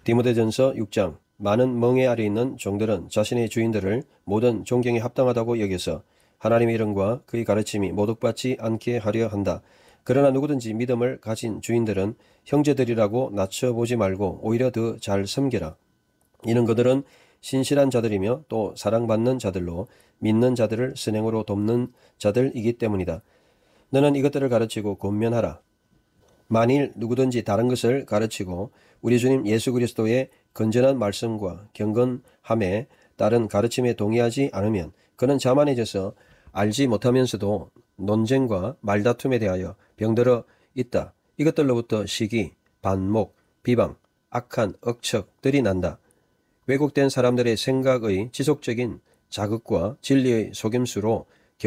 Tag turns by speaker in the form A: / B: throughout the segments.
A: 디모데전서 6장. 많은 멍에 아래 있는 종들은 자신의 주인들을 모든 존경에 합당하다고 여겨서 하나님의 이름과 그의 가르침이 모독받지 않게 하려 한다. 그러나 누구든지 믿음을 가진 주인들은 형제들이라고 낮춰보지 말고 오히려 더 잘 섬겨라. 이는 그들은 신실한 자들이며 또 사랑받는 자들로 믿는 자들을 선행으로 돕는 자들이기 때문이다. 너는 이것들을 가르치고 권면하라. 만일 누구든지 다른 것을 가르치고 우리 주님 예수 그리스도의 건전한 말씀과 경건함에 따른 가르침에 동의하지 않으면 그는 자만해져서 알지 못하면서도 논쟁과 말다툼에 대하여 병들어 있다. 이것들로부터 시기, 반목, 비방, 악한 억척들이 난다. 왜곡된 사람들의 생각의 지속적인 자극과 진리의 속임수로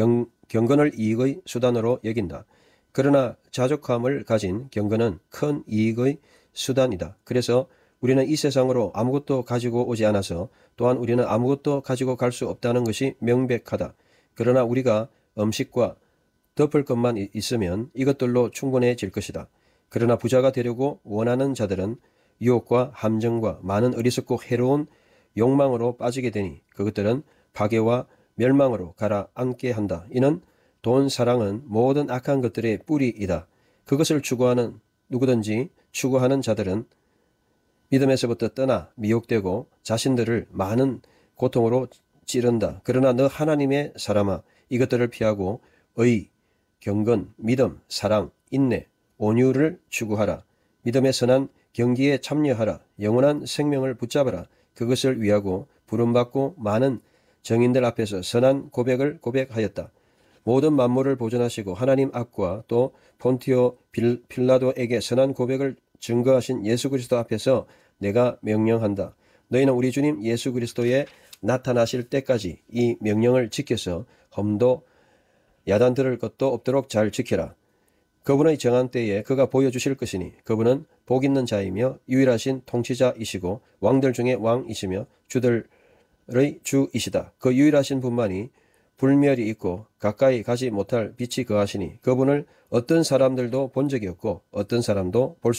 A: 경건을 이익의 수단으로 여긴다. 그러나 자족함을 가진 경건은 큰 이익의 수단이다. 그래서 우리는 이 세상으로 아무것도 가지고 오지 않아서 또한 우리는 아무것도 가지고 갈 수 없다는 것이 명백하다. 그러나 우리가 음식과 덮을 것만 있으면 이것들로 충분해질 것이다. 그러나 부자가 되려고 원하는 자들은 유혹과 함정과 많은 어리석고 해로운 욕망으로 빠지게 되니 그것들은 파괴와 멸망으로 가라앉게 한다. 이는 돈 사랑은 모든 악한 것들의 뿌리이다. 그것을 추구하는 누구든지 추구하는 자들은 믿음에서부터 떠나 미혹되고 자신들을 많은 고통으로 찌른다. 그러나 너 하나님의 사람아, 이것들을 피하고 의, 경건, 믿음, 사랑, 인내, 온유를 추구하라. 믿음의 선한 경기에 참여하라. 영원한 생명을 붙잡아라. 그것을 위하고 부름받고 많은 정인들 앞에서 선한 고백을 고백하였다. 모든 만물을 보존하시고 하나님 앞과 또 폰티오 필라도에게 선한 고백을 증거하신 예수 그리스도 앞에서 내가 명령한다. 너희는 우리 주님 예수 그리스도의 나타나실 때까지 이 명령을 지켜서 험도 야단 들을 것도 없도록 잘 지켜라. 그분의 정한 때에 그가 보여주실 것이니 그분은 복 있는 자이며 유일하신 통치자이시고 왕들 중에 왕이시며 주들의 주이시다. 그 유일하신 분만이 불멸이 있고 가까이 가지 못할 빛이 거하시니 그분을 어떤 사람들도 본 적이 없고 어떤 사람도 볼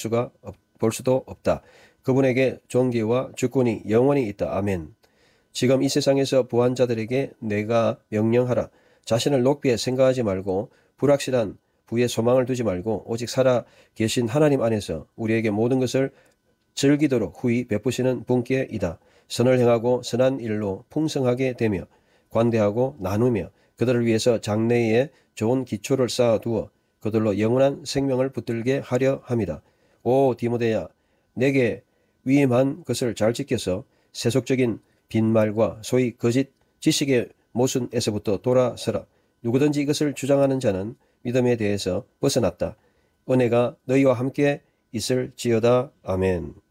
A: 수도 없다. 그분에게 존귀와 주권이 영원히 있다. 아멘. 지금 이 세상에서 부한 자들에게 내가 명령하라. 자신을 높이 생각하지 말고 불확실한 부의 소망을 두지 말고 오직 살아 계신 하나님 안에서 우리에게 모든 것을 즐기도록 후히 베푸시는 분께이다. 선을 행하고 선한 일로 풍성하게 되며 관대하고 나누며 그들을 위해서 장래에 좋은 기초를 쌓아두어 그들로 영원한 생명을 붙들게 하려 함이다. 오 디모데야, 내게 위임한 것을 잘 지켜서 세속적인 빈말과 소위 거짓 지식의 모순에서부터 돌아서라. 누구든지 이것을 주장하는 자는 믿음에 대해서 벗어났다. 은혜가 너희와 함께 있을지어다. 아멘.